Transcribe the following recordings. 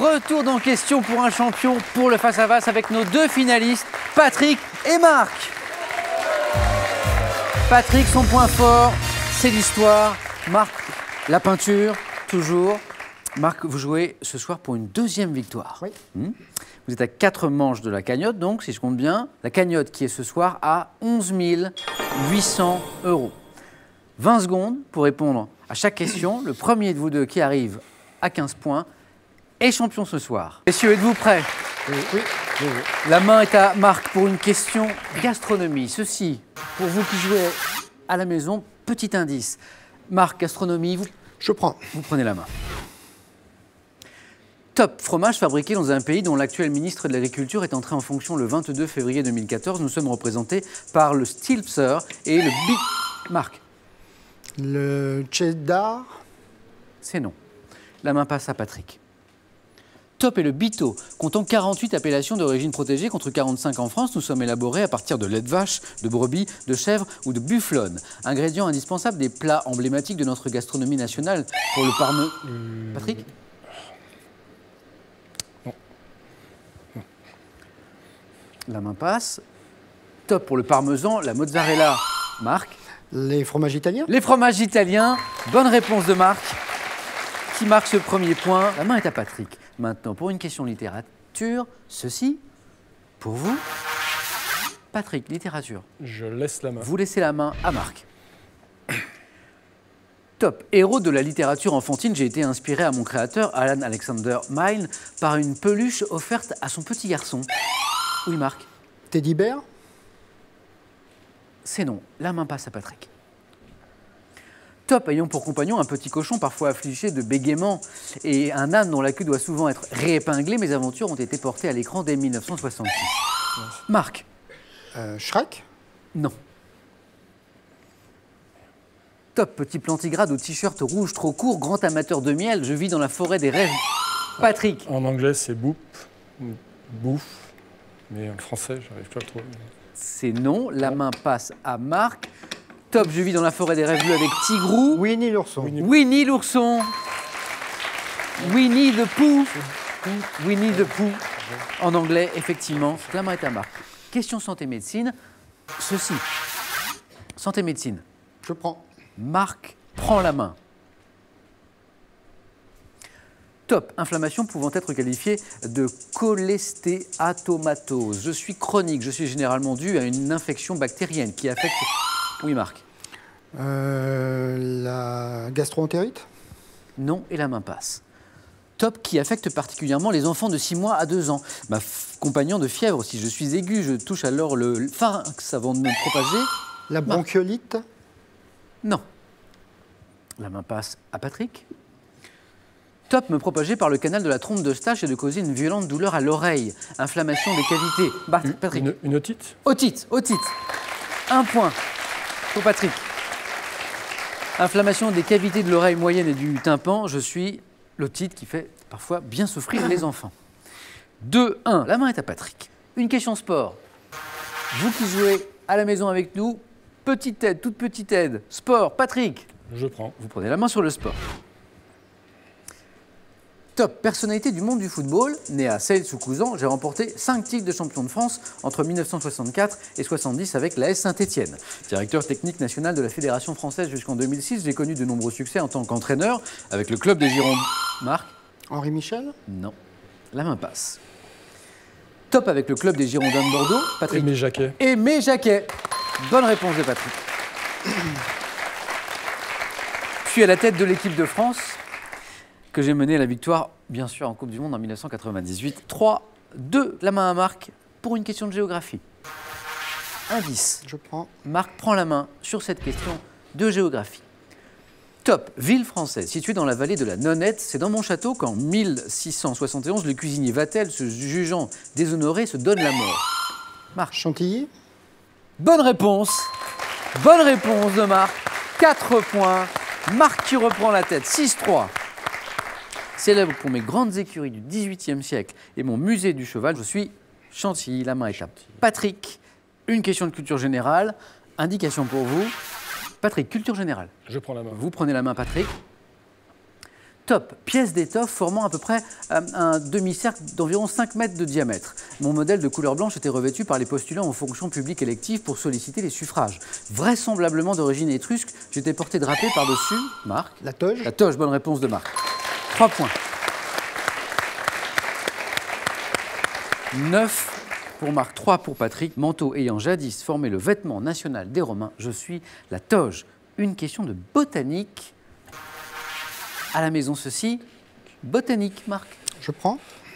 Retour dans Question pour un champion pour le face-à-face avec nos deux finalistes, Patrick et Marc. Patrick, son point fort, c'est l'histoire. Marc, la peinture, toujours. Marc, vous jouez ce soir pour une deuxième victoire. Oui. Vous êtes à 4 manches de la cagnotte, donc, si je compte bien. La cagnotte qui est ce soir à 11 800 €. 20 secondes pour répondre à chaque question. Le premier de vous deux qui arrive à 15 points est champion ce soir. Messieurs, êtes-vous prêts? Oui. La main est à Marc pour une question gastronomie. Ceci, pour vous qui jouez à la maison, petit indice. Marc, gastronomie, Je prends. vous prenez la main. Top, fromage fabriqué dans un pays dont l'actuel ministre de l'Agriculture est entré en fonction le 22 février 2014. Nous sommes représentés par le Stilpser et le Marc. Le cheddar. C'est non. La main passe à Patrick. Top et le Bito, comptant 48 appellations d'origine protégée contre 45 en France, nous sommes élaborés à partir de lait de vache, de brebis, de chèvre ou de bufflonne. Ingrédient indispensable des plats emblématiques de notre gastronomie nationale pour le parme... Patrick? Non. La main passe. Top pour le parmesan, la mozzarella. Marc? Les fromages italiens. Les fromages italiens. Bonne réponse de Marc, qui marque ce premier point. La main est à Patrick. Maintenant, pour une question littérature, ceci, pour vous, Patrick, littérature. Je laisse la main. Vous laissez la main à Marc. Top. Héros de la littérature enfantine, j'ai été inspiré à mon créateur, Alan Alexander Milne, par une peluche offerte à son petit garçon. Oui, Marc? Teddy Bear. C'est non. La main passe à Patrick. Top, ayant pour compagnon un petit cochon parfois affligé de bégaiement et un âne dont la queue doit souvent être réépinglée. Mes aventures ont été portées à l'écran dès 1966. Marc? Shrek. Non. Top, petit plantigrade au t-shirt rouge trop court, grand amateur de miel, je vis dans la forêt des rêves. Patrick? En anglais, c'est bouffe, mais en français, j'arrive pas à le trouver. C'est non. La main passe à Marc. Top, je vis dans la forêt des rêves bleus avec Tigrou. Winnie l'ourson. Winnie l'ourson. Winnie the Pooh. Winnie the Pooh. En anglais, effectivement. La main est à Marc. Question santé-médecine. Ceci. Santé-médecine. Je prends. Marc prend la main. Top, inflammation pouvant être qualifiée de cholestéatomatose. Je suis chronique, je suis généralement dû à une infection bactérienne qui affecte... Oui, Marc? La gastro-entérite. Non, et la main passe. Top, qui affecte particulièrement les enfants de 6 mois à 2 ans. Ma compagnon de fièvre, si je suis aigu, je touche alors le pharynx avant de me propager. La bronchiolite. Non. La main passe à Patrick. Top, me propager par le canal de la trompe d'Eustache et de causer une violente douleur à l'oreille. Inflammation des cavités. Patrick. Une otite. Otite. 1 point pour Patrick. Inflammation des cavités de l'oreille moyenne et du tympan. Je suis l'otite qui fait parfois bien souffrir les enfants. 2-1. La main est à Patrick. Une question sport. Vous qui jouez à la maison avec nous, petite aide, toute petite aide. Sport. Patrick? Je prends. Vous prenez la main sur le sport. Top, personnalité du monde du football, né à Celles-sous-Couzan, j'ai remporté 5 titres de champion de France entre 1964 et 70 avec l'AS Saint-Étienne. Directeur technique national de la Fédération française jusqu'en 2006, j'ai connu de nombreux succès en tant qu'entraîneur avec le club des Girondins. Marc? Henri Michel. Non. La main passe. Top avec le club des Girondins de Bordeaux. Patrick? Aimé Jacquet. Aimé Jacquet. Bonne réponse de Patrick. Puis à la tête de l'équipe de France, que j'ai mené à la victoire, bien sûr, en Coupe du Monde en 1998. 3-2, la main à Marc pour une question de géographie. Indice. Je prends. Marc prend la main sur cette question de géographie. Top, ville française située dans la vallée de la Nonette. C'est dans mon château qu'en 1671, le cuisinier Vatel, se jugeant déshonoré, se donne la mort. Marc. Chantilly. Bonne réponse de Marc. 4 points. Marc qui reprend la tête. 6-3. Célèbre pour mes grandes écuries du XVIIIe siècle et mon musée du cheval, je suis Chantilly. La main est à Patrick. Une question de culture générale. Indication pour vous. Patrick, culture générale. Je prends la main. Vous prenez la main, Patrick. Top, pièce d'étoffe formant à peu près un demi-cercle d'environ 5 mètres de diamètre. Mon modèle de couleur blanche était revêtu par les postulants aux fonctions publiques électives pour solliciter les suffrages. Vraisemblablement d'origine étrusque, j'étais porté drapé par-dessus. Marc? La toge. La toge, bonne réponse de Marc. 3 points. 9 pour Marc, 3 pour Patrick. Manteau ayant jadis formé le vêtement national des Romains, je suis la toge. Une question de botanique. À la maison, ceci. Botanique, Marc. Je prends.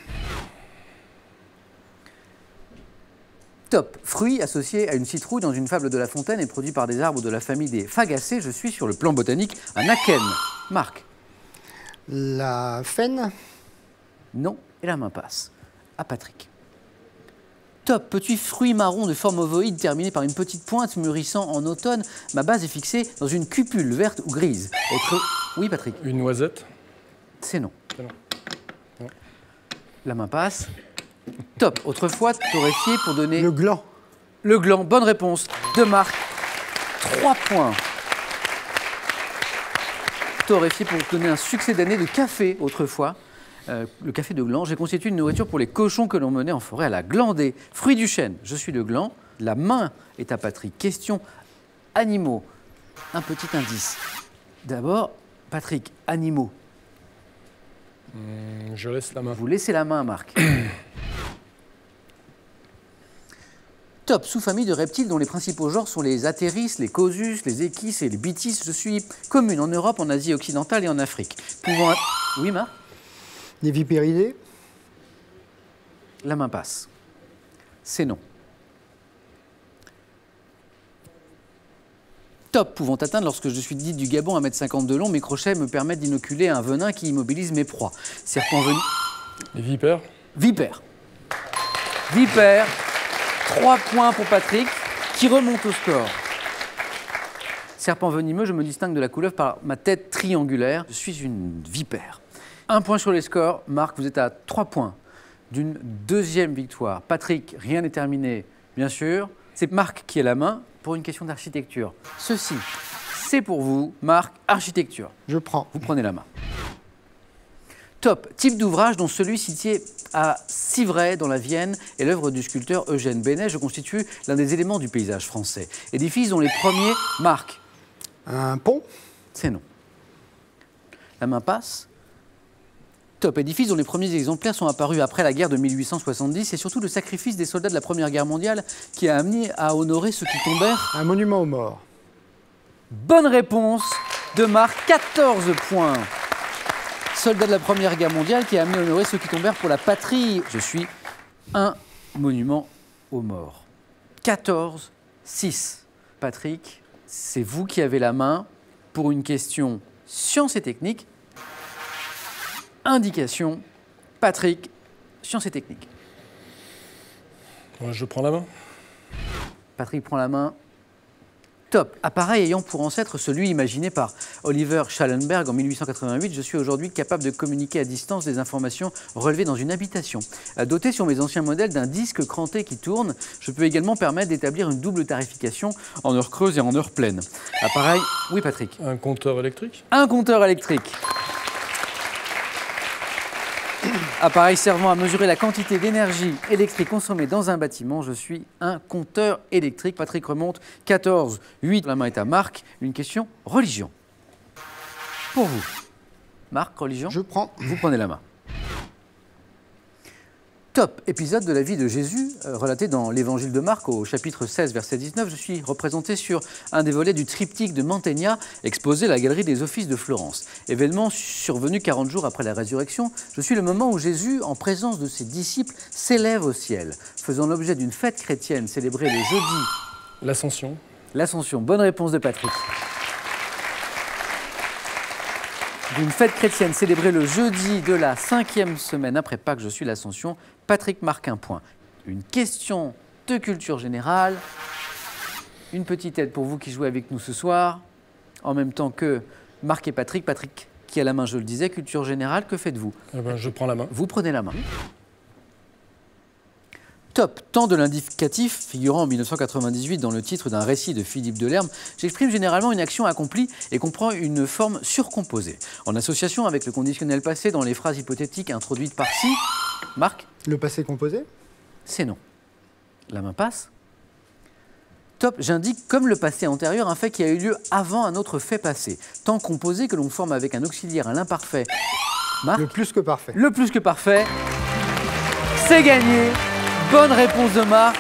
Top. Fruit associé à une citrouille dans une fable de La Fontaine et produit par des arbres de la famille des Fagacées. Je suis sur le plan botanique un akène. Marc. La faine. Non. Et la main passe. À Patrick. Top, petit fruit marron de forme ovoïde terminé par une petite pointe mûrissant en automne. Ma base est fixée dans une cupule verte ou grise. Oui, Patrick. Une noisette. C'est non. C'est non. Non. La main passe. Top, autrefois torréfié pour donner... Le gland. Le gland, bonne réponse de Marc. 3 points. Torréfié pour donner un succès d'année de café autrefois. Le café de gland, j'ai constitué une nourriture pour les cochons que l'on menait en forêt à la glandée. Fruit du chêne, je suis le gland. La main est à Patrick. Question animaux. Un petit indice. D'abord, Patrick, animaux. Je laisse la main. Vous laissez la main à Marc. Top, sous-famille de reptiles dont les principaux genres sont les athéris, les cosus, les équis et les bitis. Je suis commune en Europe, en Asie occidentale et en Afrique. Pouvant... Oui, Marc? Les vipéridés. La main passe. C'est non. Top, pouvant atteindre lorsque je suis dit du Gabon à 1,50 m de long, mes crochets me permettent d'inoculer un venin qui immobilise mes proies. Serpent venu. Les vipères. Vipère. Vipère. 3 points pour Patrick, qui remonte au score. Serpent venimeux, je me distingue de la couleuvre par ma tête triangulaire. Je suis une vipère. 1 point sur les scores. Marc, vous êtes à 3 points d'une deuxième victoire. Patrick, rien n'est terminé, bien sûr. C'est Marc qui a la main pour une question d'architecture. Ceci, c'est pour vous, Marc, architecture. Je prends. Vous prenez la main. Top, type d'ouvrage dont celui situé à Civray, dans la Vienne, est l'œuvre du sculpteur Eugène Bénet. Je constitue l'un des éléments du paysage français. Édifice dont les premiers marquent. Un pont. C'est non. La main passe. Top, édifice dont les premiers exemplaires sont apparus après la guerre de 1870 et surtout le sacrifice des soldats de la Première Guerre mondiale qui a amené à honorer ceux qui tombèrent. Un monument aux morts. Bonne réponse de Marc, 14 points. Soldat de la Première Guerre mondiale qui a amené à honorer ceux qui tombèrent pour la patrie. Je suis un monument aux morts. 14-6. Patrick, c'est vous qui avez la main pour une question sciences et techniques. Indication, Patrick, sciences et techniques. Je prends la main. Patrick prend la main. Top. Appareil ayant pour ancêtre celui imaginé par Oliver Schallenberg en 1888, je suis aujourd'hui capable de communiquer à distance des informations relevées dans une habitation. Doté sur mes anciens modèles d'un disque cranté qui tourne, je peux également permettre d'établir une double tarification en heure creuse et en heure pleine. Appareil... Oui, Patrick. Un compteur électrique. Un compteur électrique. Appareil servant à mesurer la quantité d'énergie électrique consommée dans un bâtiment, je suis un compteur électrique. Patrick remonte 14-8. La main est à Marc. Une question religion. Pour vous. Marc, religion. Je prends. Vous prenez la main. Top, épisode de la vie de Jésus, relaté dans l'évangile de Marc au chapitre 16, verset 19. Je suis représenté sur un des volets du triptyque de Mantegna, exposé à la galerie des Offices de Florence. Événement survenu 40 jours après la résurrection, je suis le moment où Jésus, en présence de ses disciples, s'élève au ciel, faisant l'objet d'une fête chrétienne célébrée le jeudi. L'Ascension. L'Ascension, bonne réponse de Patrick. D'une fête chrétienne célébrée le jeudi de la 5e semaine après Pâques, je suis l'Ascension. Patrick marque un point. Une question de culture générale. Une petite aide pour vous qui jouez avec nous ce soir. En même temps que Marc et Patrick. Patrick qui a la main, je le disais, culture générale, que faites-vous? Je prends la main. Vous prenez la main. top, tant de l'indicatif figurant en 1998 dans le titre d'un récit de Philippe Delerme, j'exprime généralement une action accomplie et comprend une forme surcomposée. En association avec le conditionnel passé dans les phrases hypothétiques introduites par-ci, Marc, Le passé composé. c'est non. La main passe. Top, j'indique comme le passé antérieur un fait qui a eu lieu avant un autre fait passé, tant composé que l'on forme avec un auxiliaire à l'imparfait. Marc, Le plus que parfait. le plus que parfait, c'est gagné. Bonne réponse de Marc.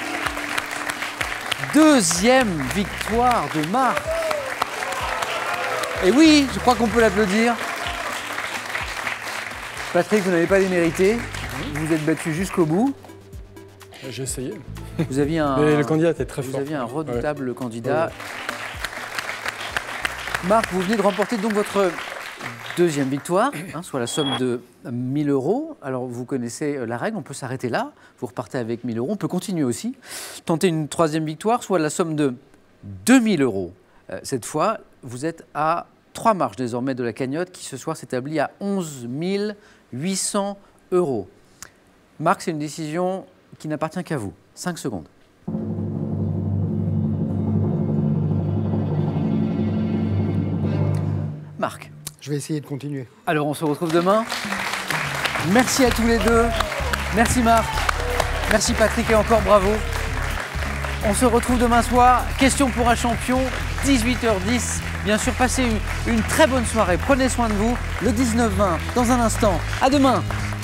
Deuxième victoire de Marc. Et oui, je crois qu'on peut l'applaudir. Patrick, vous n'avez pas démérité. Vous vous êtes battu jusqu'au bout. J'ai essayé. Vous aviez un, Mais le candidat était très vous fort. aviez un redoutable Ouais. candidat. Marc, vous venez de remporter donc votre deuxième victoire, soit la somme de 1 000 €. Alors, vous connaissez la règle, on peut s'arrêter là. Vous repartez avec 1 000 €. On peut continuer aussi. Tenter une troisième victoire, soit la somme de 2 000 €. Cette fois, vous êtes à 3 marches désormais de la cagnotte qui ce soir s'établit à 11 800 €. Marc, c'est une décision qui n'appartient qu'à vous. 5 secondes. Marc. Je vais essayer de continuer. Alors on se retrouve demain. Merci à tous les deux. Merci Marc. Merci Patrick et encore bravo. On se retrouve demain soir. Question pour un champion, 18h10. Bien sûr, passez une très bonne soirée. Prenez soin de vous. Le 19-20 dans un instant. À demain.